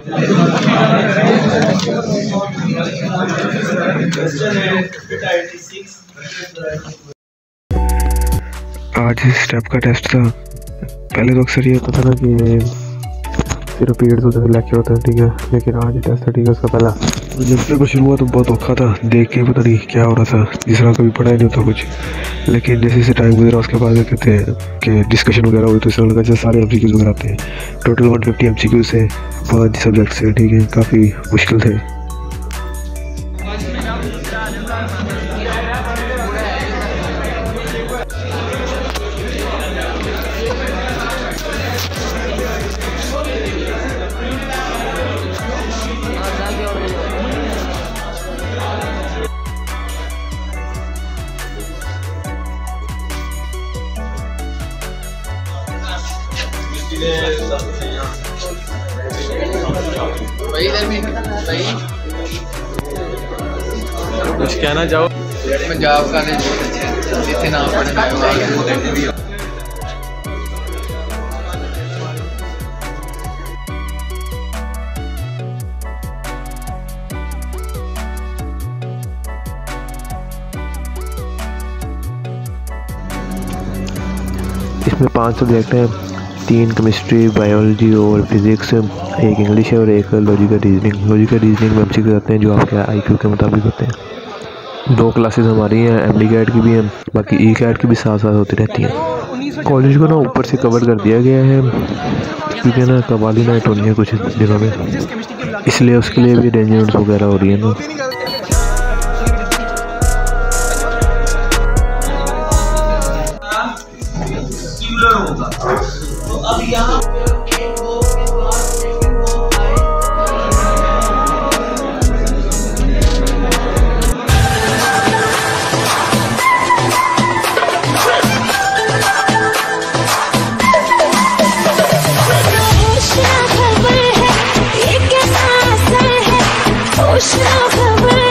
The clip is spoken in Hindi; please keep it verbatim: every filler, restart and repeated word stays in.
आज इस स्टेप का टेस्ट था। पहले तो अक्सर ये होता था ना कि सिर्फ पीरियड तो लेके होता है, ठीक है, लेकिन आज ये टेस्ट था, ठीक है। उसका पहला जब पेपर शुरू हुआ तो बहुत औखा था, देख के पता नहीं क्या हो रहा था, जिस तरह कभी पढ़ा ही नहीं होता कुछ। लेकिन जैसे जैसे टाइम गुजरा उसके बाद कहते हैं कि डिस्कशन वगैरह हुई तो इस तरह लगा जैसे सारे एम सी क्यूज़ वगैरह आते हैं। Total one fifty M C Qs से पाँच सब्जेक्ट से, ठीक है, काफ़ी मुश्किल थे। कुछ कहना चाहो? पंजाब कॉलेज जिथे ना पढ़ने इसमें पांच सब्जेक्ट हैं, तीन केमिस्ट्री, बायोलॉजी और फिज़िक्स, एक इंग्लिश है और एक लॉजिकल रीजनिंग। लॉजिकल रीजनिंग में एमसीक्यू करते हैं जो आपके आईक्यू के मुताबिक होते हैं। दो क्लासेस हमारी हैं, एमडी कैट की भी हैं, बाकी ई कैट की भी साथ साथ होती रहती हैं। कॉलेज को ना ऊपर से कवर कर दिया गया है क्योंकि ना कवाली नाइट होनी है कुछ दिनों में, इसलिए उसके लिए भी अरेंजमेंट्स वगैरह हो रही है ना। तो अब यहाँ खबर है, ये कैसा असर है, होश ना खबर